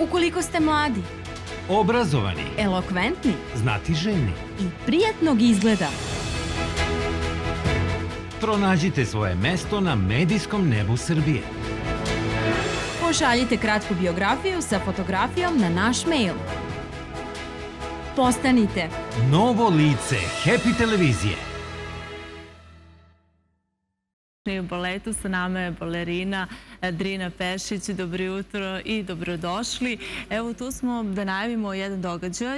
Ukoliko ste mladi, obrazovani, elokventni znatiželjni i prijatnog izgleda, pronađite svoje mesto na medijskom nebu Srbije. Pošaljite kratku biografiju sa fotografijom na naš mail. Postanite novo lice Happy televizije. U baletu sa nama je balerina Drina Pešić. Dobro jutro i dobrodošli. Evo, tu smo da najavimo jedan događaj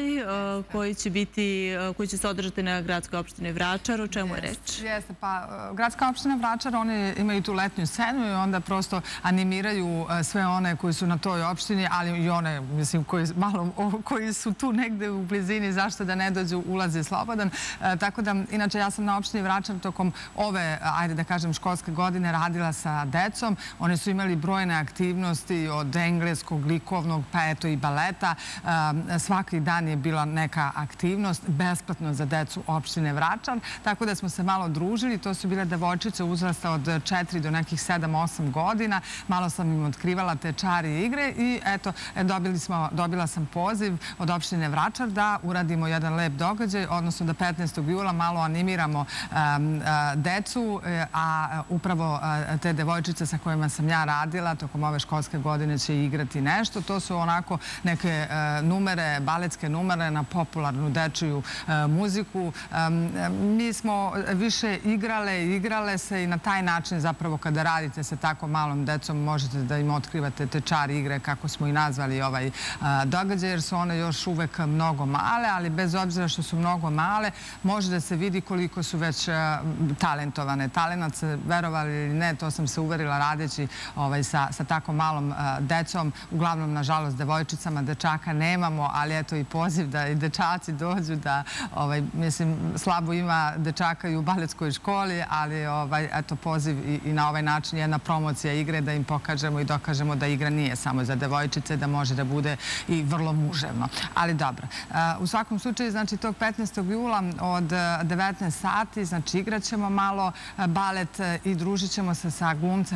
koji će se održati na gradskoj opštini Vračar. O čemu je reč? Jeste, pa gradska opština Vračar, oni imaju tu letnju scenu i onda prosto animiraju sve one koji su na toj opštini, ali i one, mislim, koji su tu negde u blizini, zašto da ne dođu, ulaz je slobodan. Tako da, inače, ja sam na opštini Vračar tokom ove, ajde da kažem, školske godine radila sa decom. Oni su imali brojne aktivnosti od engleskog, likovnog, pa eto i baleta. Svaki dan je bila neka aktivnost besplatno za decu opštine Vračar. Tako da smo se malo družili. To su bile devojčice uzrasta od 4 do nekih 7-8 godina. Malo sam im otkrivala te čari igre i eto, dobila sam poziv od opštine Vračar da uradimo jedan lep događaj, odnosno da 15. jula malo animiramo decu, a upravo te devojčice sa kojima sam ja radila tokom ove školske godine će igrati nešto. To su onako neke numere, baletske numere na popularnu dečiju muziku. Mi smo više igrale se i na taj način zapravo kada radite sa tako malom decom možete da im otkrivate te čari igre, kako smo i nazvali ovaj događaj, jer su one još uvek mnogo male, ali bez obzira što su mnogo male, može da se vidi koliko su već talentovane. Talenat se, verovali ili ne, to sam se uverila radeći sa tako malom decom, uglavnom, nažalost, devojčicama, dečaka nemamo, ali eto i poziv da i dečaci dođu, da, mislim, slabo ima dečaka i u baletskoj školi, ali eto poziv i na ovaj način jedna promocija igre da im pokažemo i dokažemo da igra nije samo za devojčice, da može da bude i vrlo muževno. Ali dobro. U svakom slučaju, znači, tog 15. jula od 19 sati, znači, igraćemo malo balet i družit ćemo se sa glumcem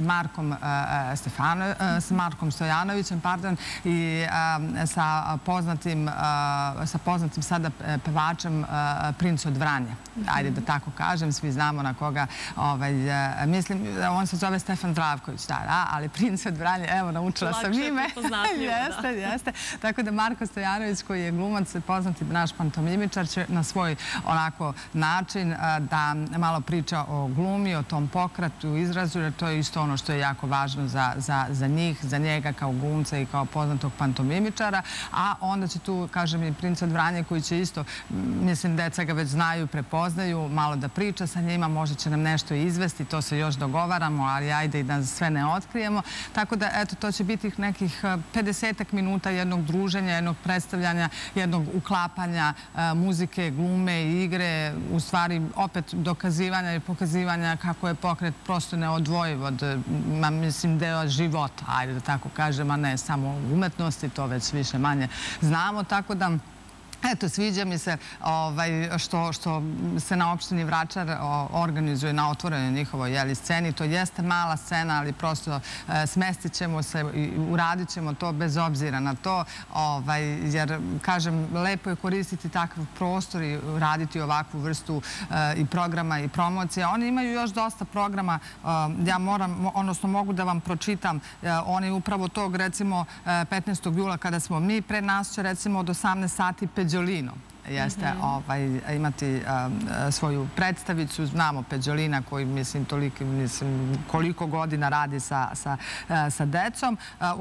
Markom Stojanovićem i sa poznatim sada pevačem Princ od Vranja. Ajde da tako kažem, svi znamo na koga mislim. On se zove Stefan Zdravković, ali Princ od Vranja, evo, naučila sam ime. Jeste. Tako da Marko Stojanović, koji je glumac, poznati naš pantomimičar, će na svoj onako način da malo priča o glumi, o tom pokratu, izrazu, jer to je isto ono što je jako važno za njih, za njega kao glumca i kao poznatog pantomimičara. A onda će tu, kažem, i Princ od Vranja koji će isto, mislim, deca ga već znaju, prepoznaju, malo da priča sa njima, možda će nam nešto izvesti, to se još dogovaramo, ali ajde i da sve ne otkrijemo. Tako da, eto, to će biti nekih 50 minuta jednog druženja, jednog predstavljanja, jednog uklapanja muzike, glume i igre, u stvari opet dokazivanja i pokazivanja kako je pokret prosto neodvojiv od, mislim, deo života, ajde da tako kažem, a ne samo umetnosti, to već više manje znamo, tako da eto, sviđa mi se što se na opštini Vračar organizuje na otvorenoj njihovoj sceni. To jeste mala scena, ali prosto smestit ćemo se i uradit ćemo to bez obzira na to, jer, kažem, lepo je koristiti takav prostor i raditi ovakvu vrstu i programa i promocije. Oni imaju još dosta programa, ja mogu da vam pročitam, oni upravo tog, recimo, 15. jula kada smo mi, pre nas će, recimo, od 18 sati Peđolino jeste imati svoju predstavicu. Znamo Peđolina koji, mislim, koliko godina radi sa decom. U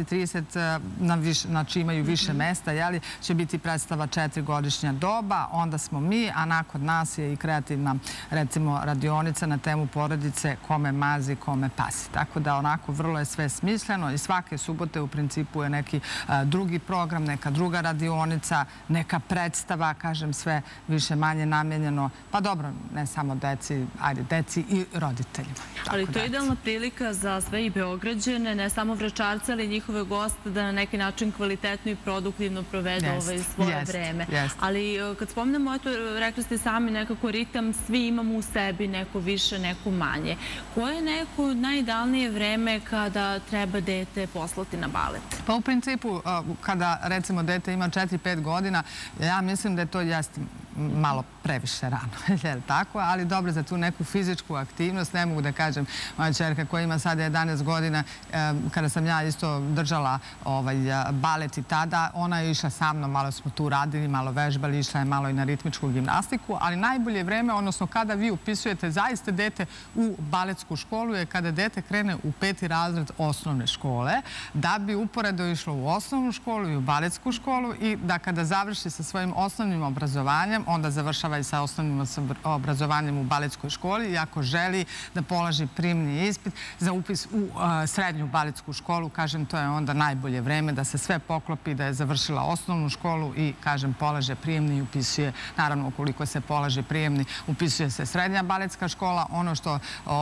18:30, znači imaju više mesta, će biti predstava 4-godišnja doba. Onda smo mi, a nakon nas je i kreativna, recimo, radionica na temu porodice kome mazi, kome pasi. Tako da, onako, vrlo je sve smisleno i svake subote u principu je neki drugi program, neka druga radionica, neka predstava, predstava, kažem, sve više manje namijenjeno, pa dobro, ne samo deci, ajde, deci i roditeljima. Ali to je idealna prilika za sve i Beograđane, ne samo Vračarce, ali i njihove goste da na neki način kvalitetno i produktivno provedu svoje vreme. Ali kad spomenemo, eto, rekli ste sami nekako ritam, svi imamo u sebi neko više, neko manje. Koje je neko najidealnije vreme kada treba dete poslati na balet? Pa u principu, kada recimo dete ima 4-5 godina, ja mislim da je to jeste malo previše rano, je li tako? Ali dobro, za tu neku fizičku aktivnost, ne mogu da kažem, moja čerka koja ima sada 11 godina, kada sam ja isto držala balet i tada, ona je išla sa mnom, malo smo tu radili, malo vežbali, išla je malo i na ritmičku gimnastiku, ali najbolje vreme, odnosno kada vi upisujete zaista dete u baletsku školu, je kada dete krene u 5. razred osnovne škole, da bi uporedo išlo u osnovnu školu i u baletsku školu i da kada završi sa svojim osnovnim obrazovanjem, onda završava i sa osnovnim obrazovanjem u baletskoj školi i ako želi da polaži prijemni ispit za upis u srednju baletsku školu, kažem, to je onda najbolje vreme da se sve poklopi, da je završila osnovnu školu i, kažem, polaže prijemni i upisuje, naravno, ukoliko se polaže prijemni, upisuje se srednja baletska škola. Ono što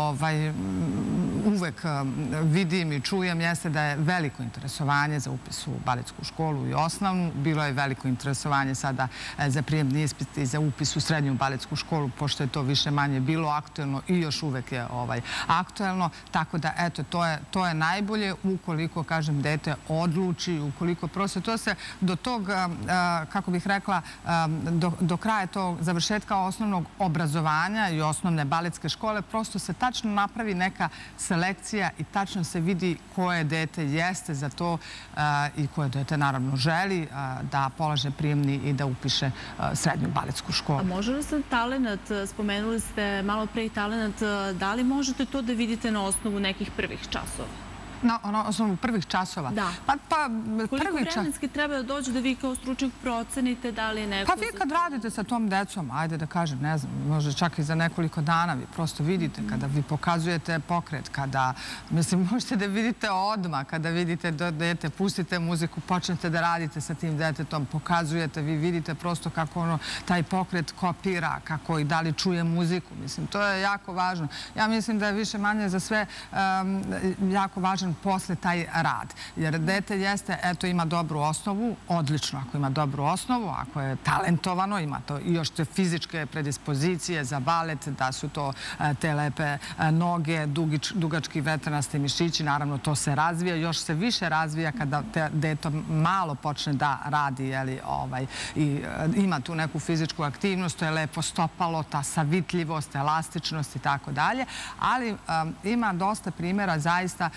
uvek vidim i čujem jeste da je veliko interesovanje za upis u baletsku školu i osnovnu. Bilo je veliko interesovanje sada za prijemni ispit i za upis u srednju baletsku školu, pošto je to više manje bilo aktuelno i još uvek je aktuelno. Tako da, eto, to je najbolje ukoliko, kažem, dete odluči, ukoliko prosto to se do tog, kako bih rekla, do kraja tog završetka osnovnog obrazovanja i osnovne baletske škole, prosto se tačno napravi neka selekcija i tačno se vidi koje dete jeste za to i koje dete, naravno, želi da polaže prijemni i da upiše srednju baletsku školu. A može li se talenat, spomenuli ste malo pre i talenat, da li možete to da vidite na osnovu nekih prvih časova? Na osnovu prvih časova? Da. Koliko vremenski treba da dođe da vi kao stručnjak procenite da li je neko... Pa vi kad radite sa tom decom, ajde da kažem, ne znam, možda čak i za nekoliko dana, vi prosto vidite kada vi pokazujete pokret, kada, mislim, možete da vidite odmah, kada vidite dete, pustite muziku, počnete da radite sa tim detetom, pokazujete, vi vidite prosto kako ono, taj pokret kopira, kako i da li čuje muziku, mislim, to je jako važno. Ja mislim da je više manje za sve jako važno posle taj rad. Jer dete jeste, eto, ima dobru osnovu, odlično ako ima dobru osnovu, ako je talentovano, ima to i još te fizičke predispozicije za balet, da su to te lepe noge, dugački vetranasti mišići, naravno to se razvija, još se više razvija kada dete malo počne da radi, i ima tu neku fizičku aktivnost, to je lepo stopalo, ta savitljivost, elastičnost i tako dalje, ali ima dosta primjera, zaista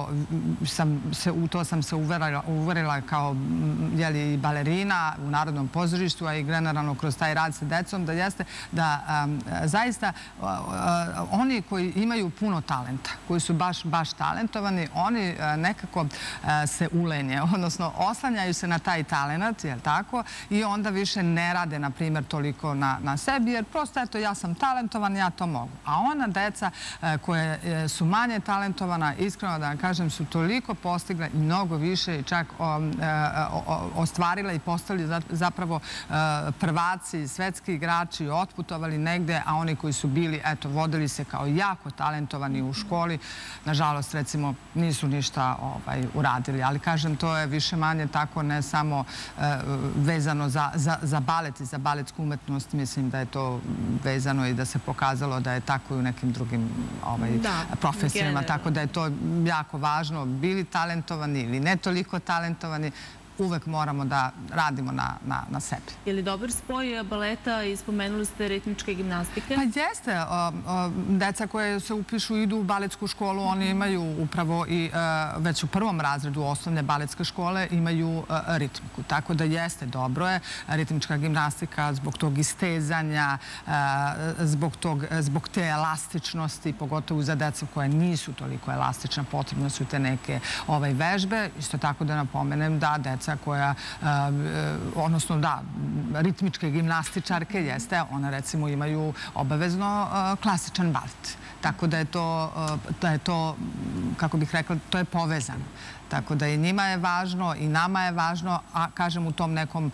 u to sam se uverila kao i balerina u Narodnom pozorištu, a i generalno kroz taj rad sa decom, da jeste da zaista oni koji imaju puno talenta, koji su baš talentovani, oni nekako se ulenje, odnosno oslanjaju se na taj talent, jel tako, i onda više ne rade, na primjer, toliko na sebi, jer prosto, eto, ja sam talentovan, ja to mogu. A ona deca koje su manje talentovana, iskreno da vam kažem, su toliko postigla i mnogo više i čak ostvarila i postali zapravo prvaci, svetski igrači, otputovali negde, a oni koji su bili, eto, vodili se kao jako talentovani u školi, nažalost, recimo, nisu ništa uradili. Ali, kažem, to je više manje tako, ne samo vezano za balet i za baletsku umetnost. Mislim da je to vezano i da se pokazalo da je tako i u nekim drugim profesijama. Tako da je to jako važno, bili talentovani ili ne toliko talentovani, uvek moramo da radimo na sebi. Je li dobar spoj baleta i spomenuli ste ritmičke gimnastike? Pa jeste. Deca koje se upišu idu u baletsku školu, oni imaju upravo i već u prvom razredu osnovne baletske škole imaju ritmiku. Tako da jeste, dobro je. Ritmička gimnastika zbog tog istezanja, zbog te elastičnosti, pogotovo za deca koje nisu toliko elastična, potrebno su te neke vežbe. Isto tako da napomenem da deca koja, odnosno da, ritmičke gimnastičarke jeste, one recimo imaju obavezno klasičan balet. Tako da je to, kako bih rekla, to je povezano. Tako da i njima je važno i nama je važno, a kažem u tom nekom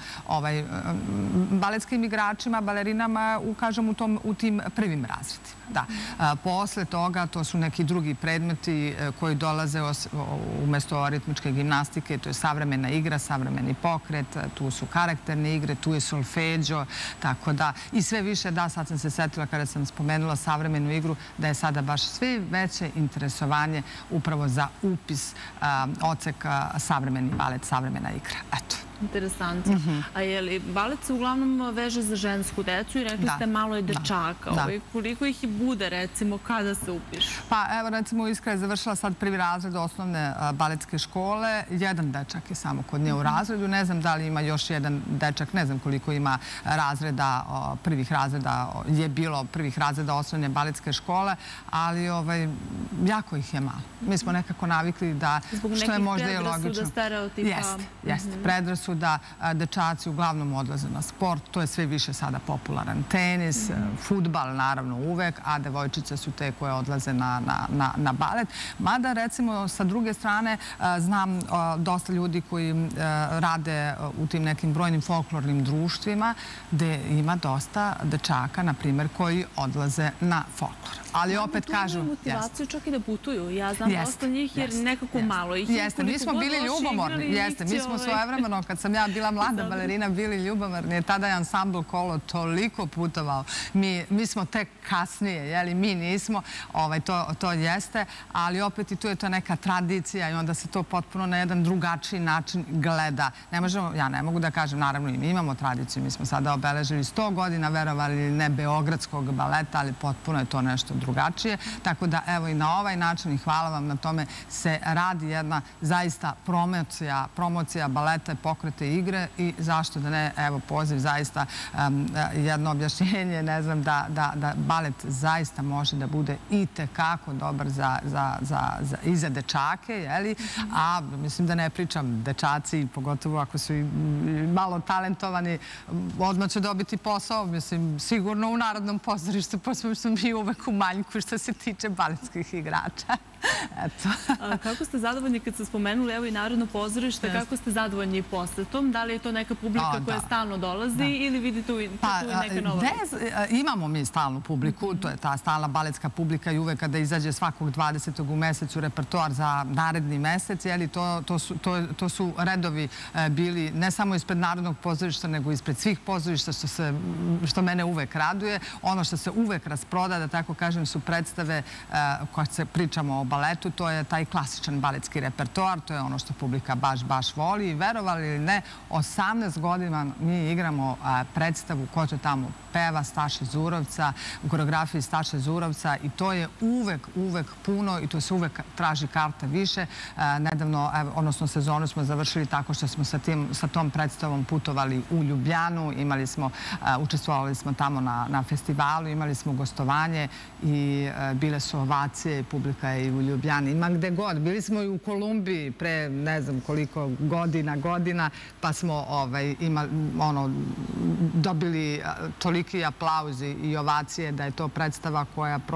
baletskim igračima, balerinama, kažem u tim prvim razredima. Da. Posle toga to su neki drugi predmeti koji dolaze umesto ritmičke gimnastike, to je savremena igra, savremeni pokret, tu su karakterne igre, tu je solfeđo, tako da i sve više, da, sad sam se setila kada sam spomenula savremenu igru, da je sada baš sve veće interesovanje upravo za upis odseka savremeni balet, savremena igra. Eto. Interesantno. A je li balet se uglavnom veže za žensku decu i rekli ste malo je dečaka. Koliko ih i bude, recimo, kada se upišu? Pa evo, recimo, Iskra je završila sad prvi razred osnovne baletske škole. Jedan dečak je samo kod nje u razredu. Ne znam da li ima još jedan dečak, ne znam koliko ima razreda, prvih razreda, je bilo prvih razreda osnovne baletske škole, ali jako ih je malo. Mi smo nekako navikli da, što je možda i logično. Zbog nekih predrasuda, stereotipa. Jeste. Predrasuda da dečaci uglavnom odlaze na sport. To je sve više sada popularan tenis, fudbal naravno uvek, a devojčice su te koje odlaze na balet. Mada, recimo, sa druge strane, znam dosta ljudi koji rade u tim nekim brojnim folklornim društvima gde ima dosta dečaka, na primjer, koji odlaze na folklor. Ali opet kažu... Tu imaju motivaciju čak i da putuju. Ja znam dosta njih jer nekako malo ih je. Jeste, mi smo bili ljubomorni. Jeste, mi smo svojevremeno, kad sam ja bila mlada balerina, bili ljubomorni. Tada je ansambl Kolo toliko putovao. Mi smo tek kasnije, jeli, mi nismo. To jeste, ali opet i tu je to neka tradicija i onda se to potpuno na jedan drugačiji način gleda. Ja ne mogu da kažem, naravno i mi imamo tradiciju. Mi smo sada obeležili 100 godina, verovali ili ne, beogradskog baleta, ali potpuno je to nešto drugačije. Tako da, evo, i na ovaj način, i hvala vam na tome, se radi jedna zaista promocija baleta, pokrete igre i zašto da ne, evo, poziv zaista jedno objašnjenje, ne znam, da balet zaista može da bude i tekako dobar i za dečake, jeli? A mislim da ne pričam, dečaci, pogotovo ako su i malo talentovani, odmah će dobiti posao, mislim, sigurno u Narodnom pozorištu, pošto smo mi uvek u manjku što se tiče baletskih igrača. Eto. Kako ste zadovoljni kad ste spomenuli, evo i Narodno pozorište, kako ste zadovoljni posetom? Da li je to neka publika koja stalno dolazi ili vidite tu i neka nova? Imamo mi stalnu publiku, to je ta stalna baletska publika i uvek kada izađe svakog 20. u mesecu repertoar za naredni mesec, to su redovi bili ne samo ispred Narodnog pozorišta, nego ispred svih pozorišta, što mene uvek raduje. Ono što se uvek rasproda, da tako kažem, su predstave koje se pričamo o baletu, to je taj klasičan baletski repertoar, to je ono što publika baš voli i verovali ili ne, 18 godina mi igramo predstavu Ko to tamo peva Staše Zurovca, u koreografiji Staše Zurovca i to je uvek puno i to se uvek traži karta više. Nedavno, odnosno sezonu smo završili tako što smo sa tom predstavom putovali u Ljubljanu, učestvovali smo tamo na festivalu, imali smo gostovanje i bile su ovacije i publika je i u Ljubljani. Ima gde god. Bili smo i u Kolumbiji pre ne znam koliko godina, pa smo dobili toliki aplauzi i ovacije da je to predstava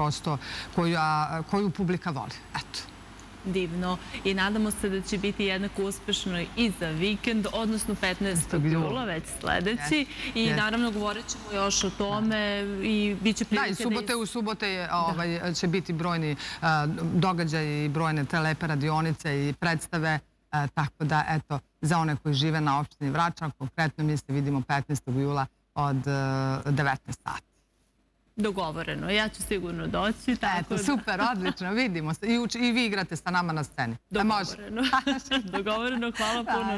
koju publika voli. Eto. Divno. I nadamo se da će biti jednako uspešno i za vikend, odnosno 15. jula, već sledeći. I naravno govorit ćemo još o tome i bit će prilike da... Da, i u subote će biti brojni događaji i brojne te lepe radionice i predstave. Tako da, eto, za one koji žive na opštini Vračar, konkretno mi se vidimo 15. jula od 19 sati. Dogovoreno. Ja ću sigurno doći. Eto, super, odlično, vidimo se. I vi igrate sa nama na sceni. Dogovoreno. Dogovoreno, hvala puno.